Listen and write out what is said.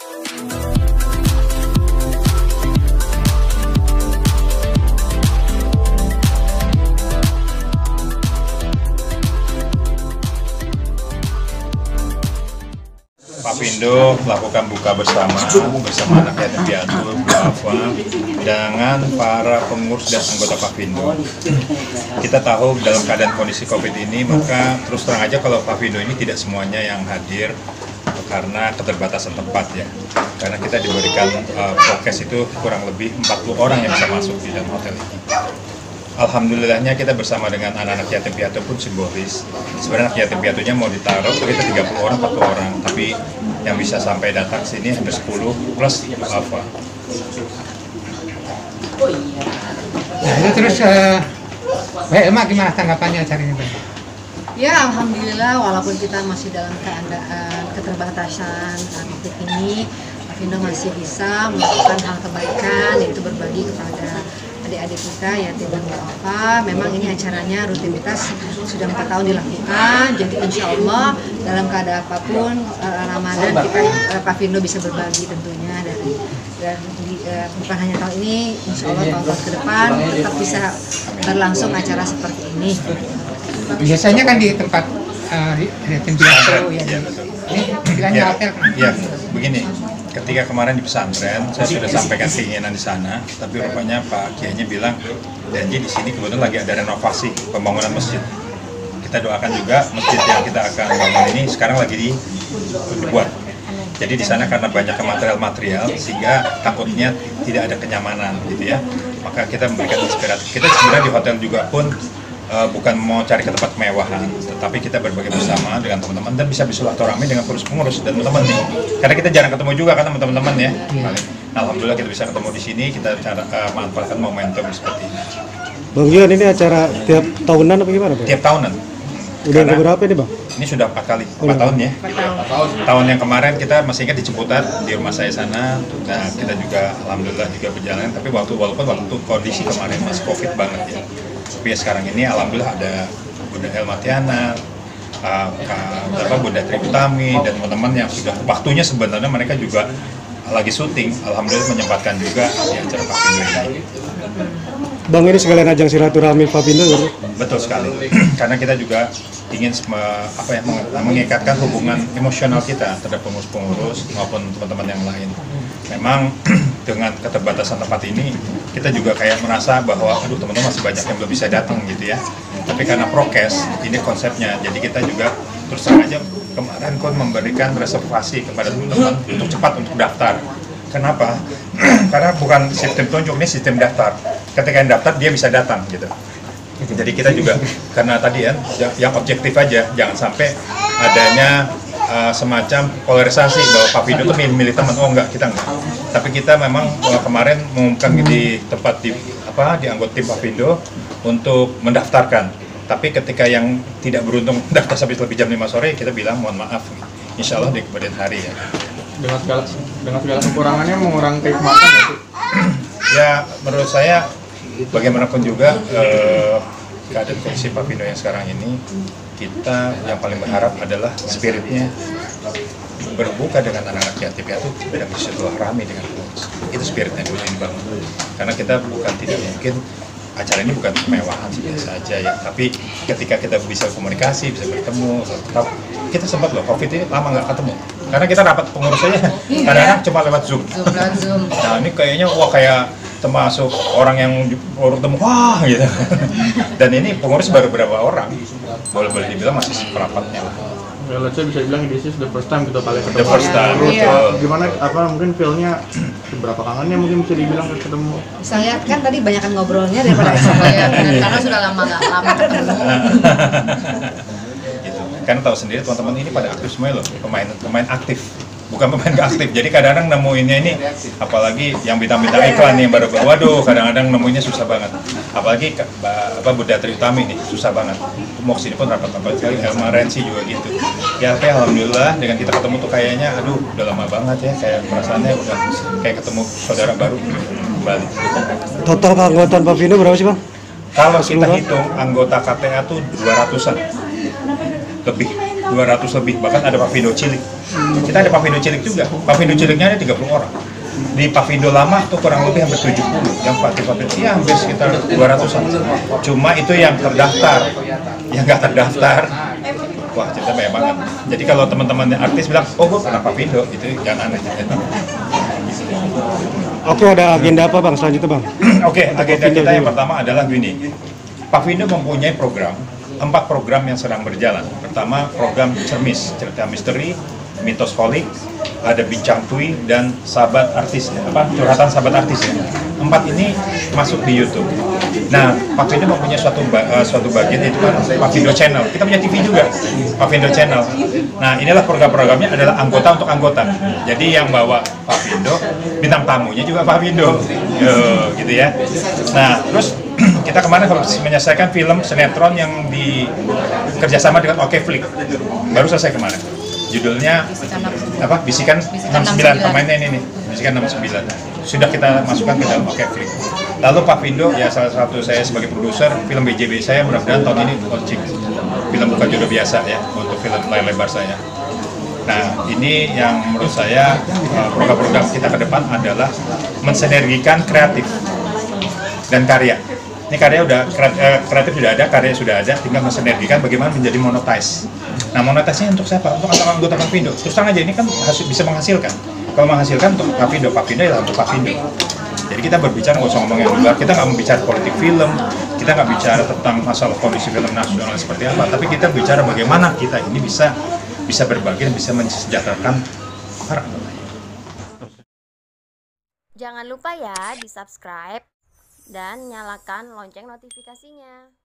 Papindo melakukan buka bersama anak yatim piatu, duafa dengan para pengurus dan anggota Papindo. Kita tahu dalam keadaan kondisi COVID ini, maka terus terang aja kalau Papindo ini tidak semuanya yang hadir karena keterbatasan tempat ya. Karena kita diberikan prokes itu kurang lebih 40 orang yang bisa masuk di dalam hotel ini. Alhamdulillahnya kita bersama dengan anak-anak yatim piatu pun simbolis. Sebenarnya anak yatim piatunya mau ditaruh kita 30 orang, 40 orang, tapi yang bisa sampai datang sini hampir 10 plus apa. Nah, terus Mbak Elma gimana tanggapannya acara ini? Ya, alhamdulillah walaupun kita masih dalam keadaan keterbatasan COVID ini, Papindo masih bisa melakukan hal kebaikan, yaitu berbagi kepada adik-adik kita yatim dan duafa. Memang ini acaranya rutinitas sudah 4 tahun dilakukan, jadi insya Allah dalam keadaan apapun Ramadan kita Papindo bisa berbagi tentunya dan bukan hanya tahun ini, insya Allah tahun-tahun ke depan tetap bisa berlangsung acara seperti ini. Biasanya kan di tempat yatim piatu ya. Ini bilangnya hotel. Ya, begini. Ketika kemarin di pesantren, saya sudah sampaikan keinginan di sana, tapi rupanya Pak Kiainya bilang, janji di sini kebetulan lagi ada renovasi pembangunan masjid. Kita doakan juga masjid yang kita akan bangun ini sekarang lagi dibuat. Jadi di sana karena banyak material-material sehingga takutnya tidak ada kenyamanan gitu ya. Maka kita memberikan inspirasi. Kita sebenarnya di hotel juga pun bukan mau cari ke tempat kemewahan, tetapi kita berbagi bersama dengan teman-teman dan bisa bersilaturahmi dengan pengurus dan teman-teman nih. Karena kita jarang ketemu juga kan teman-teman ya. Alhamdulillah kita bisa ketemu di sini, kita manfaatkan momentum seperti ini. Bang Jian, ini acara tiap tahunan apa gimana Bang? Tiap tahunan. Udah yang keberapa ini Bang? Ini sudah 4 kali, 4 tahun ya. 4 tahun. Tahun yang kemarin kita masih ingat di Ciputat, di rumah saya sana. Nah kita juga alhamdulillah juga berjalan, tapi walaupun waktu kondisi kemarin masih COVID banget ya. Tapi ya sekarang ini alhamdulillah ada Bunda Elmatiana, Bunda Tri Utami dan teman-teman yang sudah waktunya sebenarnya mereka juga lagi syuting, alhamdulillah menyempatkan juga di acara Papindo ini. Bang, ini sekalian ajang silaturahmi Papindo ya? Betul sekali, karena kita juga ingin mengikatkan hubungan emosional kita terhadap pengurus-pengurus maupun teman-teman yang lain. Memang dengan keterbatasan tempat ini kita juga kayak merasa bahwa aduh teman-teman masih banyak yang belum bisa datang gitu ya. Tapi karena prokes ini konsepnya, jadi kita juga terus aja kemarin pun memberikan reservasi kepada teman-teman untuk cepat untuk daftar. Kenapa? Karena bukan sistem tunjuk, ini sistem daftar. Ketika yang daftar dia bisa datang gitu. Jadi kita juga karena tadi ya yang objektif aja, jangan sampai adanya semacam polarisasi bahwa Papindo itu milih teman. Oh enggak, kita enggak. Tapi kita memang kemarin mengumumkan di tempat di anggota tim Papindo untuk mendaftarkan. Tapi ketika yang tidak beruntung daftar sampai lebih jam 5 sore, kita bilang mohon maaf. Insya Allah di kemudian hari ya. Dengan segala kekurangannya mengurangi keikmatan nggak sih? Ya menurut saya bagaimanapun juga keadaan kondisi Papindo yang sekarang ini, kita yang paling berharap adalah spiritnya berbuka dengan anak-anak yatim piatu dan bersilaturahmi dengan pengurus. Itu spiritnya dulu yang dibangun. Karena kita bukan tidak mungkin acara ini bukan kemewahan biasa aja ya, tapi ketika kita bisa komunikasi, bisa bertemu, kita sempat loh COVID ini lama nggak ketemu. Karena kita rapat pengurus aja, kadang-kadang cuma lewat Zoom. Nah ini kayaknya kayak termasuk orang yang baru ketemu, wah gitu. Dan ini pengurus baru berapa orang, boleh dibilang masih seperempatnya lah. Ya, let's say bisa bilang this is the first time kita paling ketemu. The first time, Gimana, mungkin feel-nya seberapa kangennya mungkin bisa dibilang ketemu. Bisa lihat kan tadi banyakan ngobrolnya daripada saya karena sudah lama ketemu. Gitu. Kan tahu sendiri teman-teman ini pada aktif semua loh, pemain aktif. Bukan pemain gak aktif, jadi kadang-kadang nemuinnya ini, apalagi yang bintang-bintang iklan nih baru waduh kadang-kadang nemuinnya susah banget. Apalagi Bunda Tri Utami nih susah banget. Mau kesini pun rapat-rapat sekali, Elma Rensi juga gitu. Ya tapi alhamdulillah dengan kita ketemu tuh kayaknya aduh udah lama banget ya, kayak perasaannya udah kayak ketemu saudara baru kembali. Total keanggotaan Papindo berapa sih Bang? Kalau kita hitung anggota KTA tuh 200-an lebih. 200 lebih, bahkan ada Pavindo cilik. Kita ada Pavindo cilik juga. Pavindo ciliknya ada 30 orang. Di Pavindo lama tuh kurang lebih hampir 70. Yang Pavindo ya hampir sekitar 200-an. Cuma itu yang terdaftar. Yang nggak terdaftar, wah cerita banyak banget. Jadi kalau teman-teman artis bilang, oh gue pernah Pavindo, itu jangan aneh. Oke, ada agenda apa Bang selanjutnya Bang? Oke, agenda kita yang pertama adalah gini. Pavindo mempunyai program, 4 program yang sedang berjalan. Pertama, program Cermis, cerita misteri, mitos holik, ada bincang tui, dan sahabat artis, curhatan sahabat artis ya. 4 ini masuk di YouTube. Nah, Pavindo mempunyai suatu bagian yaitu kan Pavindo Channel. Kita punya TV juga, Pavindo Channel. Nah, inilah program-programnya adalah anggota untuk anggota. Jadi yang bawa Pavindo, bintang tamunya juga Pavindo, gitu ya. Nah, terus kita kemarin harus menyelesaikan film sinetron yang kerjasama dengan Oke Flick. Baru selesai kemarin. Judulnya apa? Bisikan 69, pemainnya ini nih. Bisikan 69. Sudah kita masukkan ke dalam Oke Flick. Lalu Pavindo, ya salah satu saya sebagai produser film BJB saya, mudah-mudahan tahun ini launching film Bukan Jodoh Biasa ya, untuk film layar lebar saya. Nah, ini yang menurut saya program-program kita ke depan adalah mensinergikan kreatif dan karya. Ini karya udah kreatif sudah ada, karya sudah ada, tinggal mensinergikan bagaimana menjadi monetize. Nah, monetize-nya untuk siapa? Untuk anggota Pavindo. Terus terang aja ini kan bisa menghasilkan. Kalau menghasilkan untuk Pavindo ya untuk Pavindo. Jadi kita berbicara nggak usah ngomong yang luar, kita nggak membicara politik film, kita nggak bicara tentang masalah kondisi film nasional seperti apa, tapi kita bicara bagaimana kita ini bisa berbagi dan bisa mensejahterakan para anggotanya. Jangan lupa ya di subscribe dan nyalakan lonceng notifikasinya.